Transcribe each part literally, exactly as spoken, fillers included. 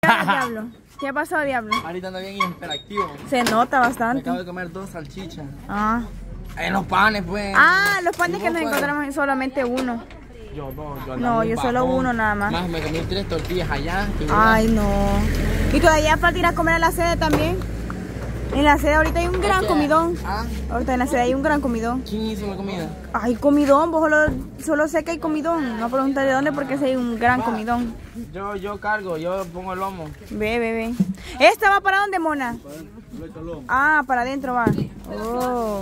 Diablo. ¿Qué ha pasado, Diablo? Ahorita ando bien hiperactivo. Se nota Me bastante. acabo de comer dos salchichas. Ah. En los panes, pues. Ah, los panes ¿Y que vos nos cuál? encontramos solamente uno. Yo no, yo No, yo solo uno nada más. Más me comí tres tortillas allá. Ay, no. Y todavía falta ir a comer a la sede también. En la sede ahorita hay un gran que- comidón. Ah, Ahorita en la sede hay un gran comidón. ¿quién hizo la comida? Hay comidón, vos solo, solo sé que hay comidón. No pregunté de dónde porque sí hay un gran comidón. Yo, yo cargo, yo pongo el lomo. Ve, ve, ve. ¿Esta va para dónde, mona? Ah, para adentro va. Oh.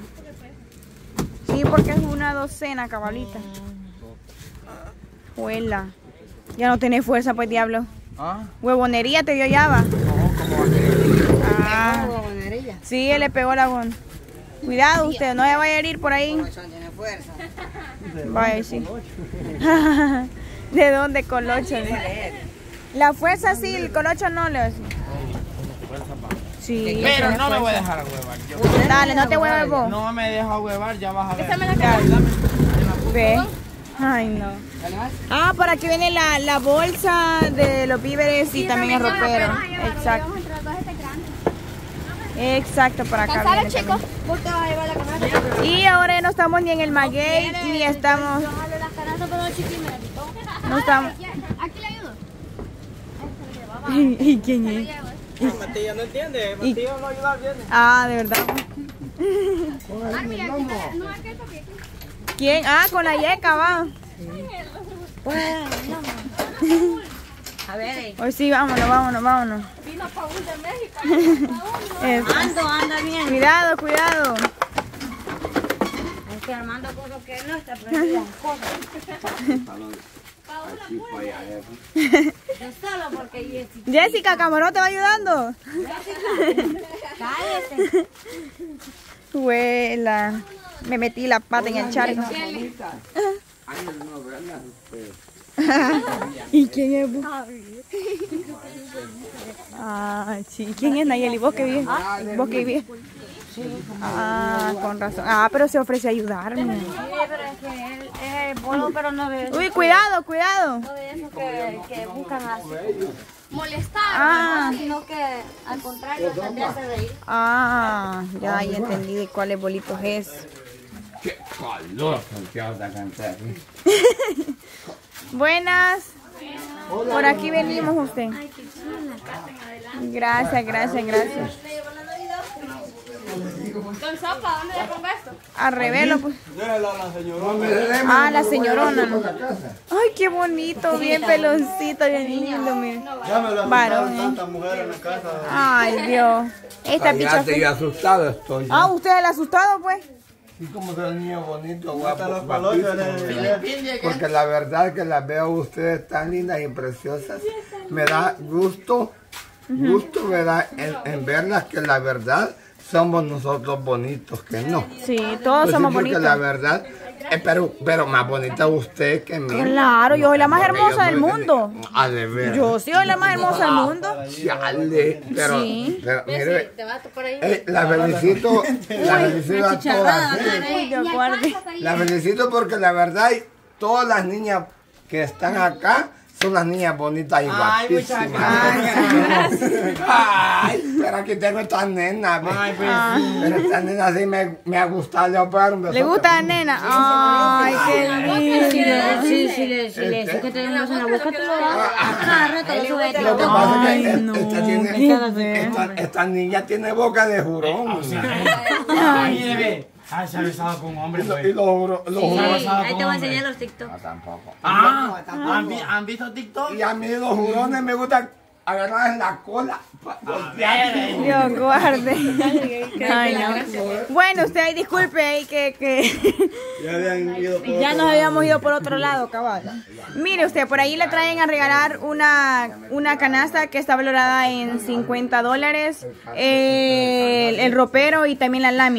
Sí, porque es una docena, cabalita. Juela. Ya no tenés fuerza, pues, diablo. Ah, Huevonería te dio ya, va. no, como aquel. Ah. Sí, él le pegó la bon. Cuidado usted, no se vaya a herir por ahí. Tiene fuerza. Vaya, sí. ¿De dónde, Colocho? La fuerza sí, el Colocho no le hace. Sí, Pero tiene no me voy a fuerza. dejar a huevar. Yo- Dale, no te hueves vos. No me dejo huevar, ya vas a ver. Dale. Ve. Ay, no. Ah, por aquí viene la, la bolsa de los víveres y también el ropero. Exacto. Exacto, para acá. ¿Cansado, viene chicos? también. Vos te vas a llevar la canasta. Y ahora ya no estamos ni en el Maguey ni estamos. Yo jalo las canastas, pero chiqui me la quitó. No estamos. Aquí le ayudo. ¿Y quién es? Matías no entiende, Y- Matías no ayuda bien. Ah, de verdad. No, aquí está bien. ¿Quién? Ah, con la yeca va. A ver, Hoy sí, vámonos, vámonos, vámonos. Vino Paul de México. Eso. Ando, anda bien. Cuidado, cuidado. Es que Armando puso que no está prendida. Yo solo porque Jessica. Jessica, Camarón te va ayudando. Cállate. Huela. Me metí la pata en el charco. ¿Y quién es vos? Ah, sí. ¿Quién es Nayeli? ¿Vos que vives? ¿Vos que vives? Ah, con razón. Ah, pero se ofrece a ayudarme. Sí, pero es que él es bueno, pero no de Uy, cuidado, cuidado. no de esos que, que buscan así. Molestar. Ah, Sino que al contrario, te hace reír. ah, ya, ya entendí de cuáles bolitos es. Qué calor, Santiago, de cantar. Buenas. Por aquí venimos usted. Gracias, gracias, gracias. Don Sopa, ¿dónde le pongo esto? Al revés, pues. Déjala a la señora. Ah, la señorona. ¿No? Ay, qué bonito, bien peloncito, bien lindo, mire. Ya me lo Varón, ¿eh? tanta mujer en la casa. Ay, Dios. Esta picha Cállate, fue- y asustado estoy. Ah, ¿usted es el asustado, pues? Y como que el niño bonito, Hasta guapo, los palochos guapísimo. de... Porque la verdad que las veo a ustedes tan lindas y preciosas. Me da gusto, gusto, ¿verdad? En, en verlas que la verdad somos nosotros bonitos, que no. Sí, todos Pues somos sí, porque bonitos. la verdad, eh, pero, pero más bonita usted que mí. Claro, yo soy la más Porque hermosa yo del soy- mundo. Ah, de veras. Yo sí soy la más hermosa del mundo. Chale, pero, Sí. pero mire, Te vas por ahí. eh, la felicito, la felicito a todas. ¿eh? Uy, yo guarde. La felicito porque la verdad todas las niñas que están acá son las niñas bonitas y Ay, muchas guapísimas. Ay, pero aquí tengo estas nenas. ve. Ay, pues Pero estas nenas sí me, me ha gustado. Le voy a pegar un ¿Le besote. gusta la nena? Ay, qué lindo. Sí, sí, le, sí, le, sí que te den un beso en la boca, te lo das. Cada rato lo sube de Lo que pasa es Ay, que no, esta, tiene, qué feo. esta, esta niña tiene boca de jurón. Ay, bebé. Ay, se ha besado con un hombre, Y lo- pues. y los juro- los Sí, jurones. ahí te voy a enseñar los TikTok. No, tampoco. Ah, ¿han, vi- ¿han visto TikTok? Y a mí los jurones me gustan agarrar en la cola. pa- voltear. Dios guarde. Ay, no. Bueno, usted ahí disculpe ahí que, que Ya habían ido por ya nos habíamos ido por otro lado, cabal. Mire usted, por ahí le traen a regalar una, una canasta que está valorada en cincuenta dólares, el, el ropero y también la lámina.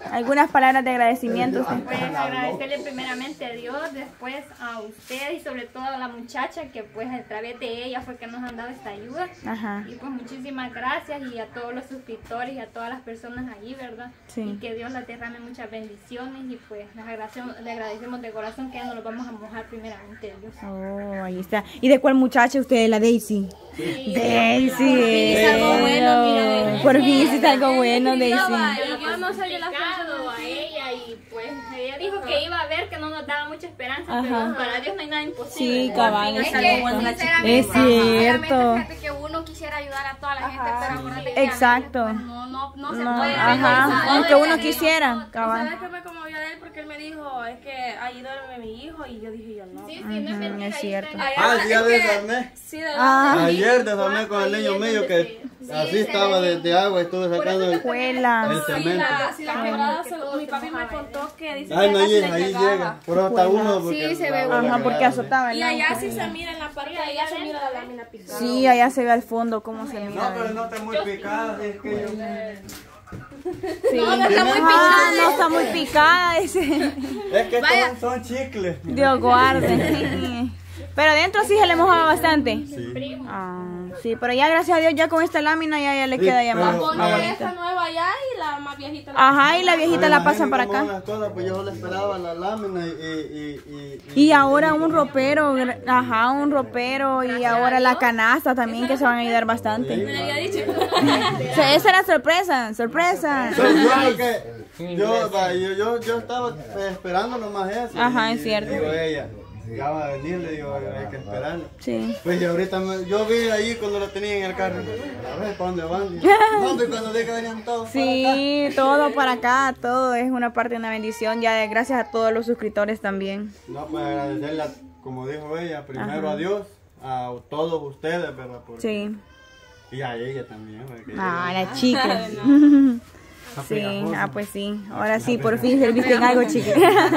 algunas palabras de agradecimiento. usted. Pues agradecerle primeramente a Dios, después a usted y sobre todo a la muchacha que pues a través de ella fue que nos han dado esta ayuda. Ajá. Y pues muchísimas gracias y a todos los suscriptores y a todas las personas allí, ¿verdad? Sí. Y que Dios les derrame muchas bendiciones y pues les agradecemos, le agradecemos de corazón que ya no los vamos a mojar primeramente Dios. Oh, ahí está. ¿Y de cuál muchacha usted? La Daisy. Daisy. Es algo bueno, mira. Por fin hiciste algo bueno, Daisy. Y yo no soy de las personas a ella y pues ella dijo que iba a ver que no nos daba mucha esperanza, Ajá. pero para Dios no hay nada imposible. Sí, cabal, Es es que, cierto. sinceramente, Es cierto. fíjate que uno quisiera ayudar a toda la gente, pero acuérdate que Exacto. a veces, pues, no, no, no se No, puede. ajá, pero aunque todo uno es- quisiera, cabal. ¿Sabes qué me conmovió de él? Porque él me dijo, es que ayúdame a mi hijo, y yo dije, yo no. Sí, sí, no es mentira, es ahí cierto. está. Ah, sí, ya desarmé. Sí, de verdad. Ah, Ayer desarmé con el niño mío que así estaba de, de agua y estuve sacando el, el escuela. Sí, cemento. la, sí, la quebrada, se- mi papi me contó que dice Ay, que no casi llega, le ahí llegaba. llega. Pero hasta uno porque Sí, se ve la- Ajá, la porque quebrada, azotaba el Y allá agua. sí se mira en la parte de allá se mira la lámina pisada. Sí, allá se ve al fondo cómo se No, mira. pero no está muy picada, es que yo... Sí. No, no está muy picada. No está muy picada, dice. Es que estos son chicles. Dios guarde. Pero adentro sí se le mojaba bastante. Sí. Ah, sí, pero ya gracias a Dios ya con esta lámina ya, ya le Sí, queda ya más, pero- más Pone esta bonita. nueva allá y la más viejita la Ajá, y la viejita la pasan para acá. Las cosas, pues yo le esperaba la lámina y... y, y, y, Y ahora un ropero, gra- ajá, un ropero y ahora la canasta también que se van a ayudar bastante. me había dicho. O sea, esa era sorpresa, sorpresa. So, yo lo que... Yo, va, yo, yo, yo estaba eh, esperando nomás eso. Ajá, y es cierto. Digo ella, ya va a venir, le digo, hay que esperar. Sí. Pues y ahorita me- yo vi ahí cuando lo tenía en el carro. A ver, ¿para dónde van? No, pues cuando vi que venían todos Sí, todo para acá, todo es una parte de una bendición. Ya de- gracias a todos los suscriptores también. para acá. No, pues agradecerle, a- como dijo ella, primero a Dios, a todos ustedes, ¿verdad? Porque- Sí. Y a ella también. porque Ah, ella- la chica. Sí, ah, pues sí. Ahora sí, por fin serviste en algo, chica.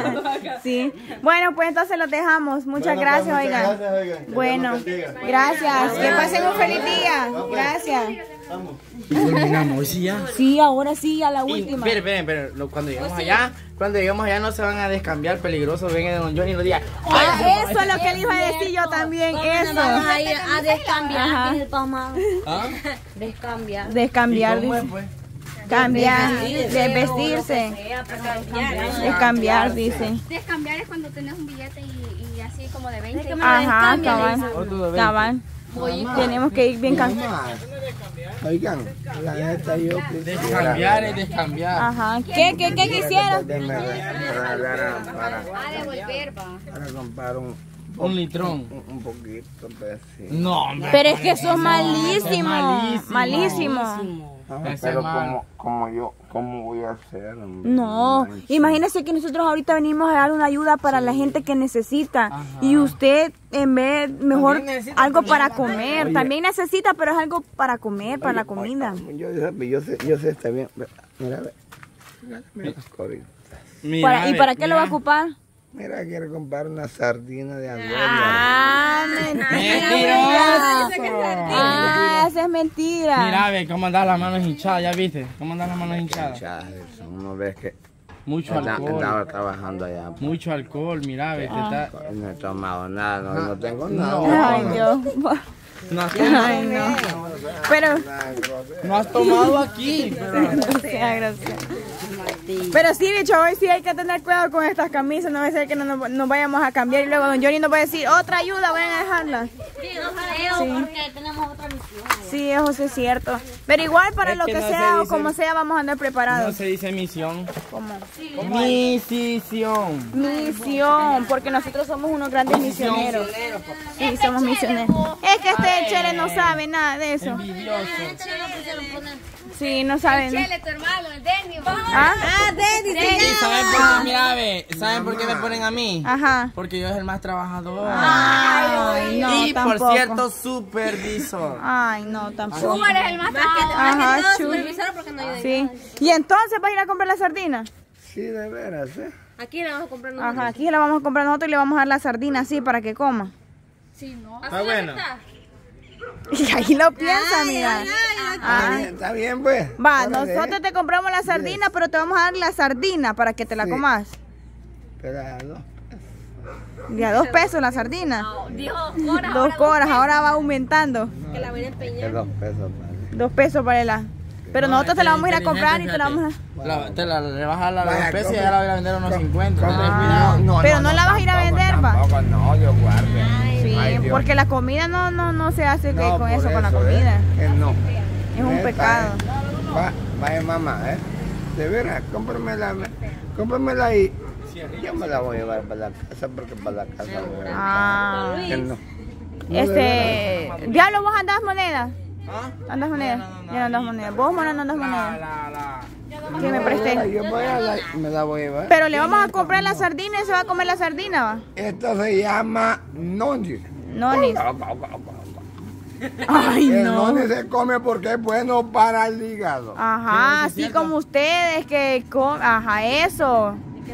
Sí. Bueno, pues entonces los dejamos. Muchas Bueno, pues, gracias, muchas oigan. gracias, oigan. Que Dios Bueno, los bendiga. gracias. Que pasen un feliz día. Gracias. Vamos. Y terminamos, ¿sí ya? Sí, ahora sí, a la Y, última. esperen, esperen, pero lo- cuando lleguemos allá, cuando lleguemos allá no se van a descambiar peligrosos, venga de Don Johnny y lo diga. Ah, eso es lo que le iba a decir yo también, eso. Vamos a ir a descambiar, Ajá. dice el tomado. ¿Ah? Descambiar. Descambiar, ¿Cómo es, dice. pues? Cambiar, desvestirse. Descambiar, dice. Descambiar es cuando tenés un billete y, y así como de veinte. Ajá, cabal. Otro de veinte. Cabal. Tenemos que ir bien cambiados. Mamá, oigan, la neta yo quisiera Descambiar es descambiar. Ajá. ¿Qué, qué, qué quisieron? que me regalaran para, A devolver, va. para comprar un, Un litrón. un, un poquito de así. No, hombre. Pero es que eso es malísimo. Malísimo. Malísimo. Ah, Ese pero mal. como, como yo, ¿cómo voy a hacer? hombre? No, manches. imagínese que nosotros ahorita venimos a dar una ayuda para la gente que necesita y usted en vez mejor También necesita algo comida. para comer, también necesita, pero es algo para comer, para la Oye, comida. oye, Yo, yo, yo sé, yo sé, está bien. Mira, ve. Mira las coritas. Mira, Para- ¿Y ve, para qué lo va a mira. ocupar? Mira, quiero comprar una sardina de Angola. Ah, mentira. Mentiroso. Ah, esa es mentira. Mira, ve cómo andan las manos hinchadas, ¿ya viste? ¿Cómo andan las manos hinchadas? Chas, eso, uno ve que Mucho andaba, alcohol. andaba trabajando allá. Mucho alcohol, mira, ve, te está... No he tomado nada, no, no tengo nada. Ay, Dios. No has tomado, Ay, no. Pero, no has tomado aquí, pero... no sea grosero. Pero sí, bicho, hoy sí hay que tener cuidado con estas camisas, no va a ser que no nos, nos vayamos a cambiar y luego don Johnny nos va a decir, otra ayuda, vayan a dejarla. Sí, no creo, porque tenemos otra misión. Sí, eso sí es cierto. Pero igual para Es lo que que no se sea o dice- como sea, vamos a andar No preparados. se dice misión. ¿Cómo? Misión. Misión, porque nosotros somos unos grandes misioneros. Sí, somos misioneros. Es que este Chele no sabe nada de eso. Envidioso. Sí, no sabe. ¿no? Chele, tu hermano, el Denny. ¿Ah? ¿Y saben por qué? Mira, ve, ¿saben por qué me ponen a mí? Ajá. Porque yo es el más trabajador. Ay, no, y tampoco. por cierto, supervisor. Ay, no, tampoco. Tú eres el más trabajador. Ajá, chu. Supervisor porque no ayuda. Sí. ¿Y entonces vas a ir a comprar la sardina? Sí, de veras, ¿eh? Aquí le vamos a comprar nosotros. Ajá, aquí la vamos a comprar nosotros y le vamos a dar la sardina así para que coma. Sí, no. Está bueno. Y ahí lo piensa, mira. Está Ah. bien, está bien, pues. Va, Órale. nosotros te compramos la sardina, pero te vamos a dar la sardina para que te la Sí. comas. Pero a dos. De a dos pesos la sardina. Dijo horas. Dos coras, ahora va aumentando. Que la voy a empeñar. Que dos pesos, vale. Dos pesos para la. Pero No, nosotros te la vamos a ir a inteligente, comprar y te la vamos a... La, te la rebajas la Vaya, especie y compre- ya la voy a vender a unos com- cincuenta. compre- Ten Ah. cuidado. Pero no la vas a ir a tampoco, vender, va. Tampoco, no, Dios guarde. Sí, Ay, Dios. porque la comida no, no, no se hace que No, con por eso, con la ¿eh? comida. Que no. Es un Neta, pecado. ¿eh? Va, vaya mamá, ¿eh? De veras, cómpramela, cómpramela y yo me la voy a llevar para la casa porque para la casa voy a Ah. que no. No, de Este... Diablo, ¿vos andás monedas? ¿Ah? ¿Andas monedas? No, no, no, Yo no andas monedas. ¿Vos, mano, no andas La, monedas? la, la. Que me veras, presté. yo voy a la- me la voy a llevar. Pero le vamos a comprar la sardina y se va a comer la sardina, va. Esto se llama noni. Nonis. Ay, El no. noni se come porque es bueno para el hígado. Ajá, así como ustedes que comen. Ajá, eso.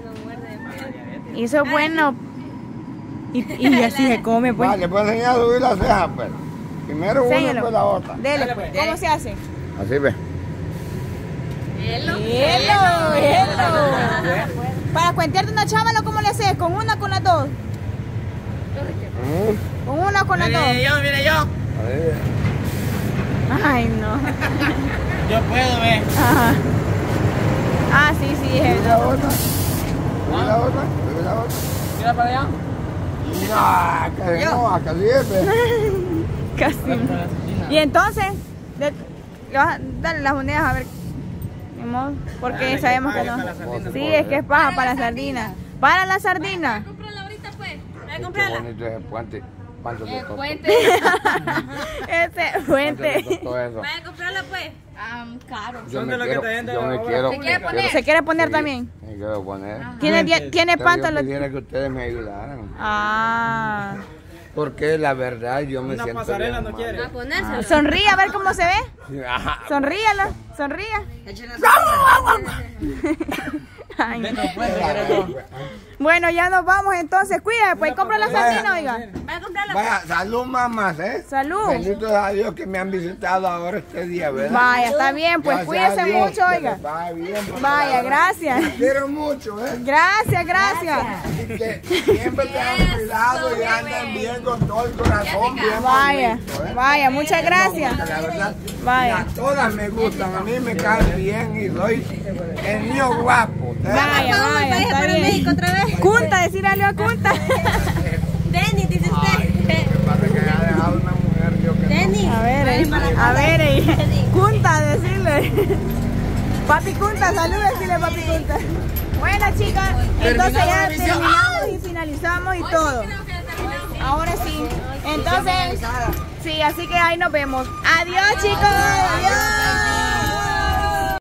Y eso es bueno. Y, y así se come, pues. Vale, pues enseñar a subir las cejas, pues. Primero una, Enséñalo. después la otra. Dele, pues. ¿Cómo se hace? Así ve. Hielo, hielo. Para cuentearte una chávala, ¿cómo le haces? ¿Con una o con las dos? Mm, ¿Con una o con las dos? Mire yo, mire yo. ahí. Ay, no. Yo puedo, ve. Ajá. Ah, sí, sí, es ¿Subir la eso. otra? ¿Subir la otra? ¿Subir la otra? Mira para allá. No, que no, acá sirve. Casi. Y entonces, de- le vas a darle las monedas a ver. Ni modo, porque sabemos que no. Sí, es que es paja para la sardina. Para la sardina. Cómprala ahorita, pues. Voy a Qué comprarla. bonito ese puente. ¿Cuánto te costó? Ese ¿Cuánto te puente. costó eso? Vaya a comprarla, pues. caro. Yo Son me de lo que quiero, te venden yo me ahora. quiero, ¿Se quiere me poner? quiero- ¿Se quiere poner sí, también? Me quiero poner. Tiene, die- tiene Pero pantalón. Yo quisiera que ustedes me ayudaran. Ah. Porque la verdad yo me Una siento pasarela bien no mal. quiere. A ponérsela. Sonríe a ver cómo se ve. Sí, ajá. Sonríalo, sonríe. Ay, no. Vete, pues, quiero yo. Bueno, ya nos vamos entonces. Cuídate, pues compra la sardina, oiga. Vaya a comprarla. Vaya, salud mamás, ¿eh? Salud. Bendito sea Dios que me han visitado ahora este día, ¿verdad? Vaya, está bien, pues Gracias a cuídese Dios, mucho, que oiga. les vaya bien, porque Vaya, la verdad, gracias. Te quiero mucho, ¿eh? Gracias, gracias. Y que siempre tengan cuidado y anden bien con todo el corazón, bien Vaya, bonito, ¿eh? vaya, muchas gracias. Porque la verdad, Vaya. a todas me gustan, a mí me caen bien y soy el niño guapo. ¿eh? Vaya, vaya, está para bien. México otra vez. Cunta, decirle algo a Cunta. Denny, dice usted. Lo que pasa es que ha dejado una mujer, yo que no. Denny. A ver, eh, a ver, eh. Cunta, decirle. Papi Cunta, salud, decirle papi Cunta. Bueno, chicas, entonces ya terminamos y finalizamos y todo. Ahora sí. Entonces, sí, así que ahí nos vemos. Adiós, chicos. Adiós.